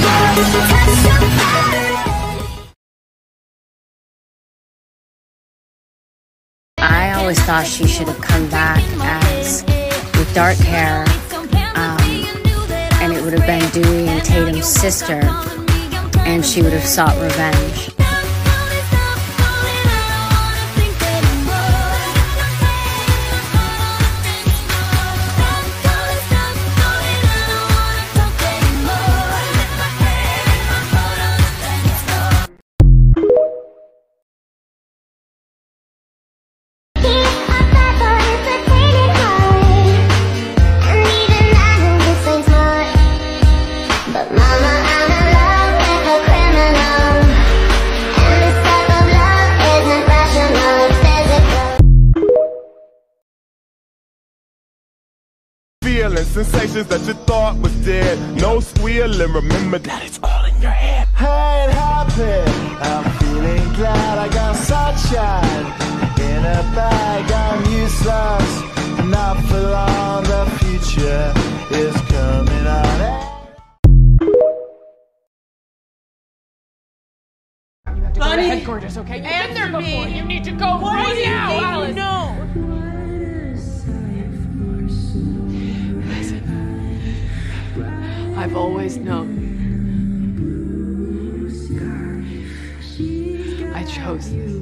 I always thought she should have come back as with dark hair, and it would have been Dewey and Tatum's sister, and she would have sought revenge. Sensations that you thought was dead. No squealing, remember that it's all in your head. I ain't happy, I'm feeling glad. I got sunshine in a bag. I'm useless, not for long. The future is coming on. Honey, Headquarters, okay? answer me. You need to go right now, Alice. No. I've always known. I chose this.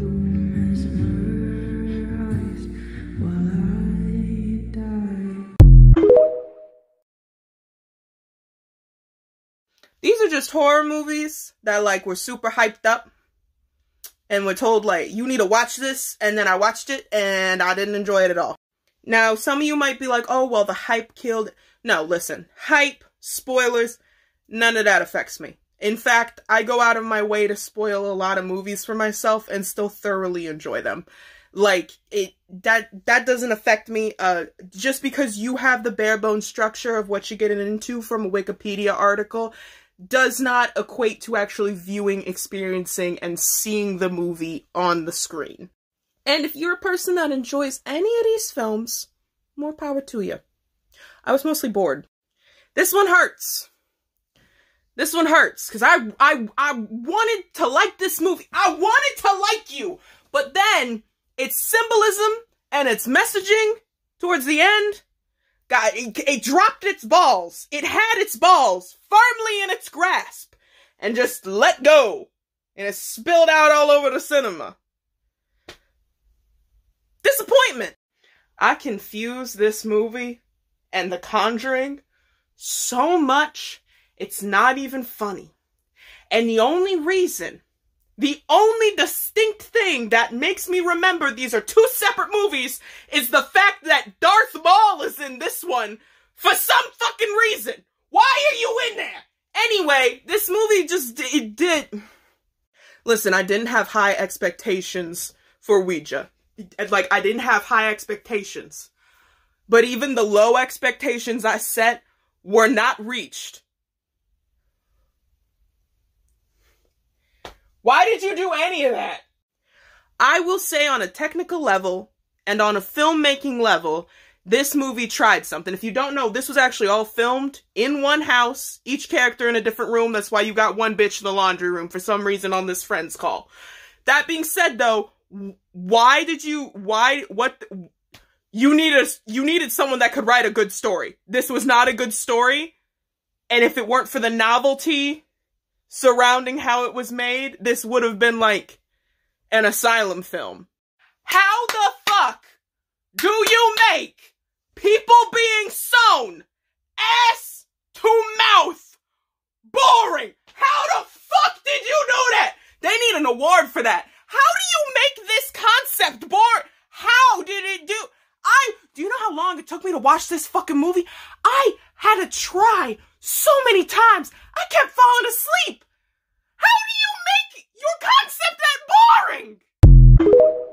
These are just horror movies that like were super hyped up and were told like, you need to watch this, and then I watched it and I didn't enjoy it at all. Now, some of you might be like, oh, well, the hype killed it. No, listen, hype, spoilers, none of that affects me. In fact, I go out of my way to spoil a lot of movies for myself and still thoroughly enjoy them. Like, that doesn't affect me. Just because you have the bare bones structure of what you're getting into from a Wikipedia article does not equate to actually viewing, experiencing, and seeing the movie on the screen. And if you're a person that enjoys any of these films, more power to you. I was mostly bored. This one hurts. This one hurts, because I wanted to like this movie. I wanted to like you. But then, its symbolism and its messaging towards the end, God, it dropped its balls. It had its balls firmly in its grasp and just let go. And it spilled out all over the cinema. Disappointment. I confuse this movie and The Conjuring so much, it's not even funny. And the only reason, the only distinct thing that makes me remember these are two separate movies is the fact that Darth Maul is in this one for some fucking reason. Why are you in there? Anyway, this movie just, it did. Listen, I didn't have high expectations for Ouija. Like, I didn't have high expectations. But even the low expectations I set were not reached. Why did you do any of that? I will say on a technical level and on a filmmaking level, this movie tried something. If you don't know, this was actually all filmed in one house, each character in a different room. That's why you got one bitch in the laundry room for some reason on this Friends call. That being said though, you needed someone that could write a good story. This was not a good story. And if it weren't for the novelty surrounding how it was made, this would have been like an asylum film. How the fuck do you make people being sewn ass to mouth boring? How the fuck did you do that? They need an award for that. How do you make this concept boring? How did it do? Do you know how long it took me to watch this fucking movie? I had to try so many times. I kept falling asleep. How do you make your concept that boring?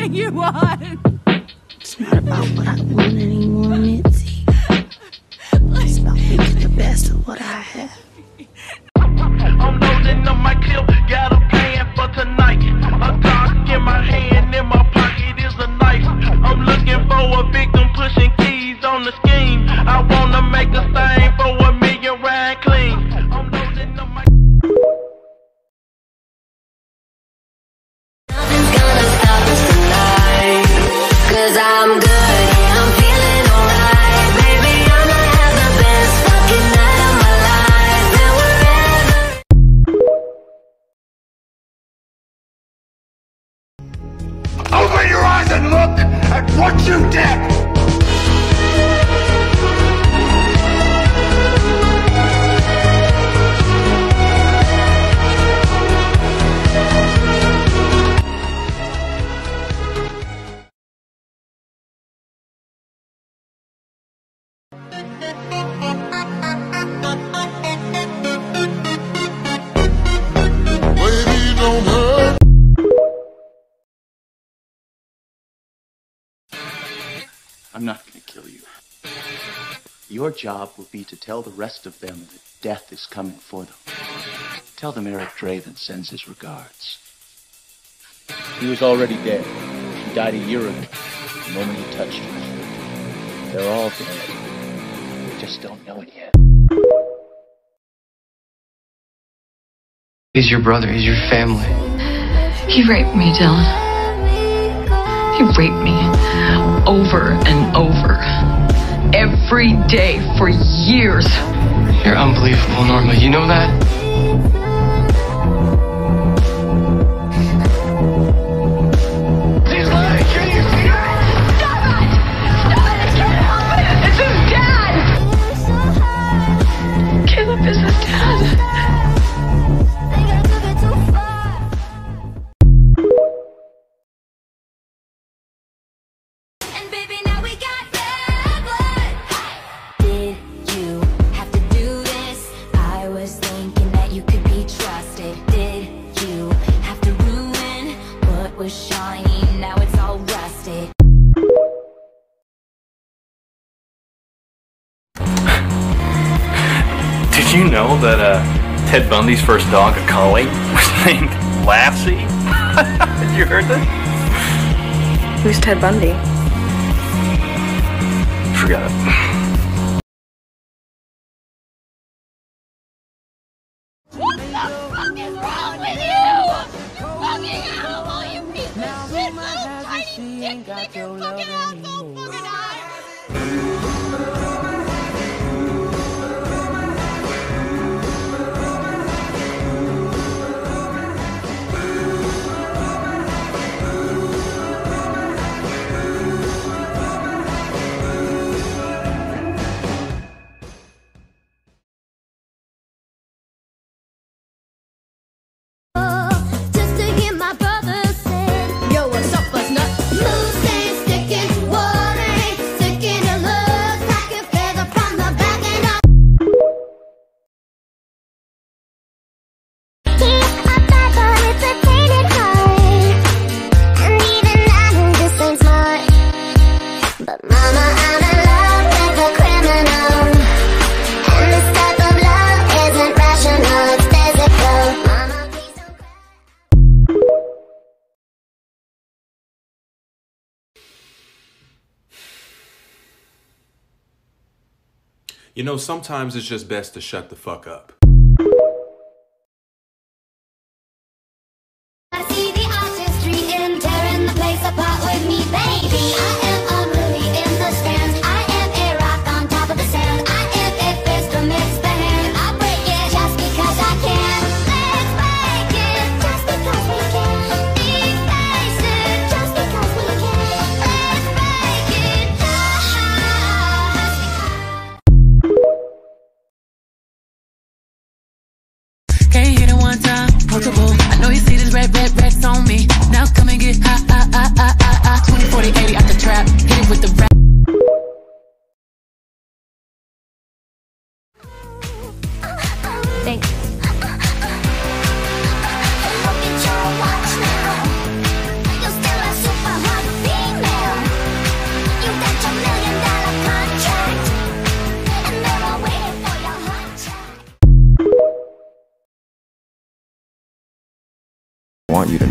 everything you want. It's not about what I want anymore, Mitzi. It's about making the best of what I have. I'm loading up my clip, got a plan for tonight. A Glock in my hand, in my pocket is a knife. I'm looking for a victim, pushing keys on the scheme. I wanna make a thing for $1 million ride clean. I'm loading up my. Nothing's gonna stop us tonight, 'cause I'm good, yeah, I'm feeling alright. Baby, I'ma have the best fucking night of my life. And wherever. Open your eyes and look at what you did! Baby, don't hurt. I'm not going to kill you. Your job will be to tell the rest of them that death is coming for them. Tell them Eric Draven sends his regards. He was already dead. He died a year ago, the moment he touched her. They're all dead. They just don't know it yet. He's your brother, he's your family. He raped me, Dylan. He raped me over and over. Every day for years. You're unbelievable, Norma. You know that? He's lying. Can you see it? Stop it! Stop it! I can't help it! It's his dad! Caleb is his dad. And baby, now we got bad blood. Did you have to do this? I was thinking that you could be trusted. Did you have to ruin what was shiny? Now it's all rusted. Did you know that Ted Bundy's first dog, a collie, was named Lassie? Had you heard that? Who's Ted Bundy? Forgot it. What the fuck is wrong with you? Fucking asshole, you piece of shit, little tiny dick, make your fucking asshole fucking hot. Just to hear my brother say, yo, what's up, buzz nut? Moose ain't sticking, water ain't sticking, it looks like a feather from the back and up. Keep up that but it's a tainted heart. And even I know this ain't smart. But mama, I'm in love with a criminal. And this type of love isn't rational, it's physical. Mama, please don't cry. You know, sometimes it's just best to shut the fuck up. I see the artistry in tearing the place apart with me, baby. I am unruly in the stands. I am a rock on top of the sand. I am a fist amidst the hand. I break it just because I can. Let's break it just because we can. Be basic just because we can. Let's break it just because. Can't hit it one time, portable. I know you see this red racks on me. Now come and get high, 20, 40, 80 out the trap. Hit it with the rap. Thanks. Look at your watch now. You're still a supermodel.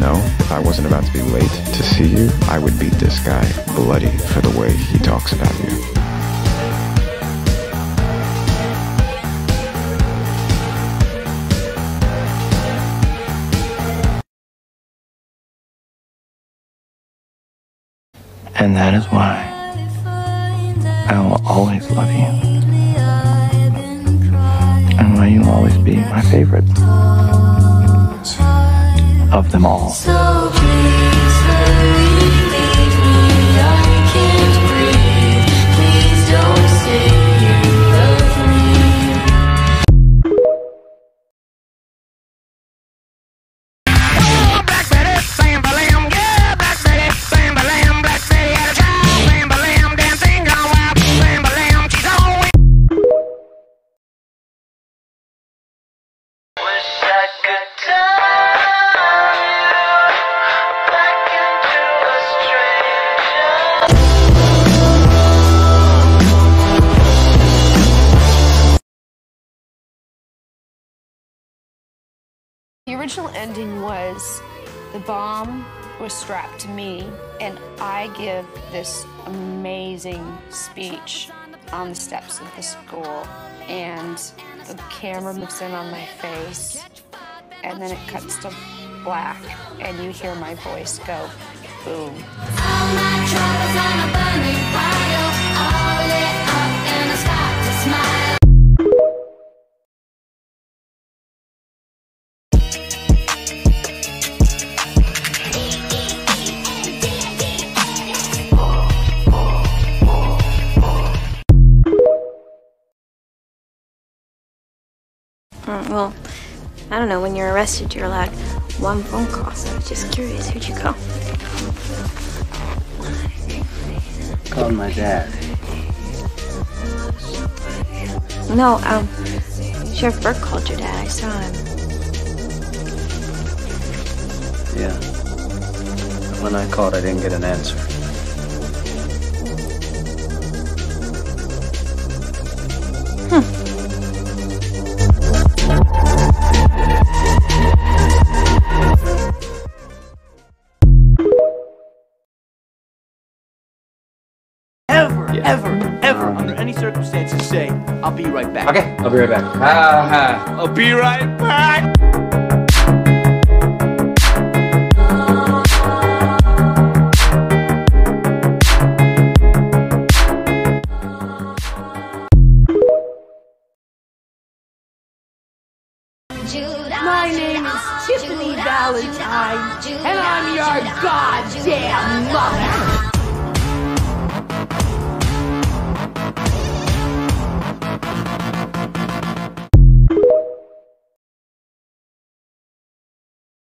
know, if I wasn't about to be late to see you, I would beat this guy bloody for the way he talks about you. And that is why I will always love you. And why you'll always be my favorite of them all. So please hurry, leave me, I can't breathe. Please don't say you love me. Black Betty, Sam-ba-lam, yeah, Black Betty, Sam-ba-lam, Black Betty had a child, Sam-ba-lam, dancing gone wild, Sam-ba-lam, she's on. Wish I could turn you back into a stranger. The original ending was the bomb was strapped to me, and I give this amazing speech on the steps of the school, and the camera moves in on my face, and then it cuts to black, and you hear my voice go, boom. All my troubles on a burning pile, all lit up and I start to smile. Well, I don't know, when you're arrested, you're allowed one phone call, so I was just curious, who'd you call? Called my dad. No, Sheriff Burke called your dad, I saw him. Yeah. But when I called, I didn't get an answer. Ever, under any circumstances, say, I'll be right back. Okay, I'll be right back. I'll be right back. My name is Tiffany Valentine, and I'm your goddamn